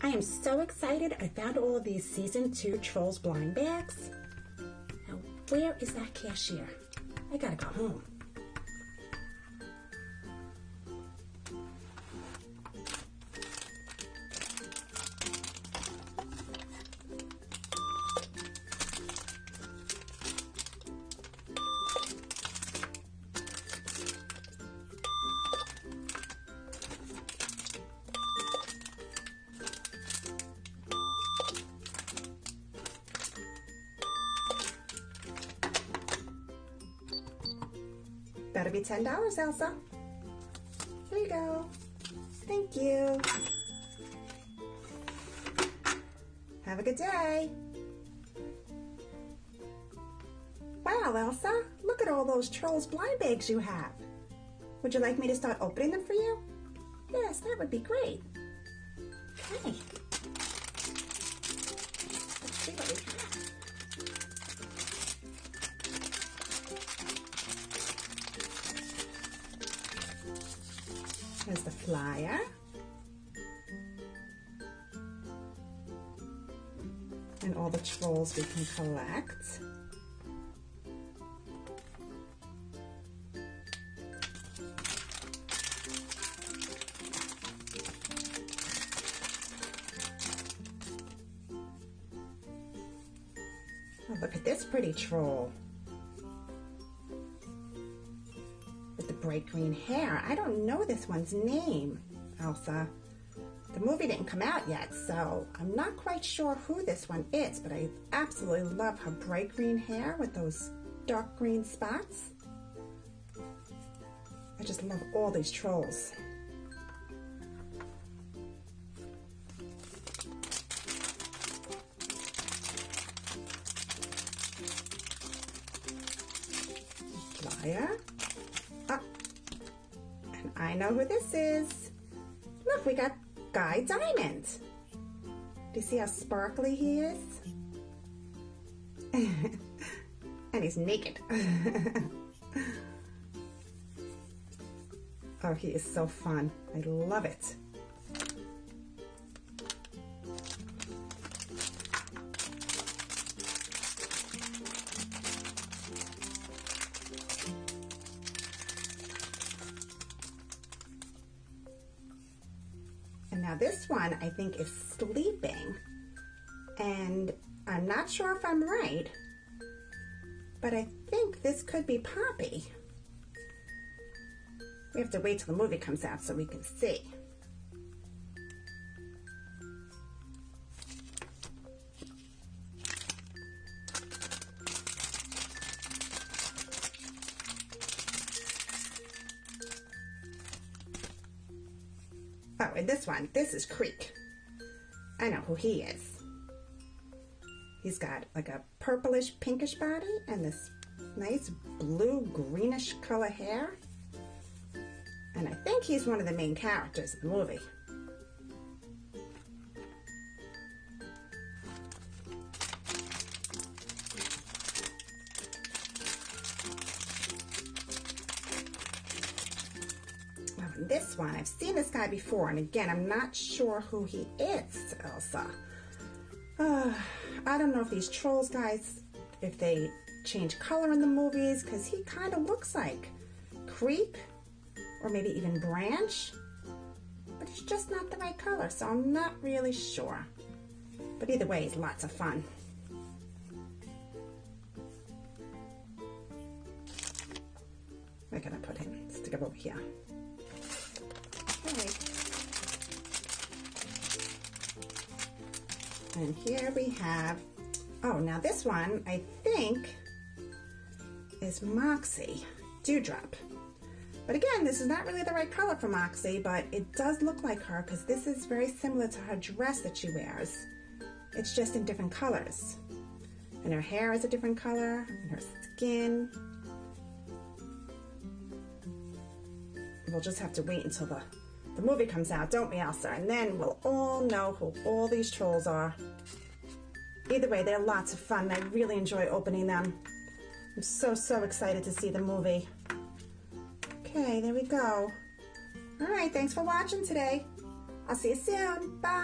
I am so excited I found all of these Season 2 Trolls blind bags. Now, where is that cashier? I gotta go home. That'll be $10, Elsa. Here you go. Thank you. Have a good day. Wow, Elsa, look at all those Trolls blind bags you have. Would you like me to start opening them for you? Yes, that would be great. Okay. Let's see what we have. Here's the flyer. And all the trolls we can collect. Oh, look at this pretty troll. Bright green hair. I don't know this one's name, Elsa. The movie didn't come out yet, so I'm not quite sure who this one is, but I absolutely love her bright green hair with those dark green spots. I just love all these trolls. Flyer. I know who this is. Look, we got Guy Diamond. Do you see how sparkly he is? And he's naked. Oh, he is so fun. I love it. And now this one I think is sleeping, and I'm not sure if I'm right, but I think this could be Poppy. We have to wait till the movie comes out so we can see. Oh, and this one, this is Creek. I know who he is. He's got like a purplish pinkish body and this nice blue greenish color hair. And I think he's one of the main characters of the movie. This one, I've seen this guy before, and again, I'm not sure who he is, Elsa. I don't know if these Trolls guys, if they change color in the movies, because he kind of looks like Creek, or maybe even Branch, but he's just not the right color, so I'm not really sure. But either way, he's lots of fun. Where can I put him? Stick him over here. Okay. And here we have, oh, now this one I think is Moxie Dewdrop. But again, this is not really the right color for Moxie, but it does look like her because this is very similar to her dress that she wears. It's just in different colors. And her hair is a different color, and her skin. We'll just have to wait until the movie comes out, don't we, Elsa? And then we'll all know who all these trolls are. Either way, they're lots of fun. I really enjoy opening them. I'm so, so excited to see the movie. Okay, there we go. All right, thanks for watching today. I'll see you soon. Bye.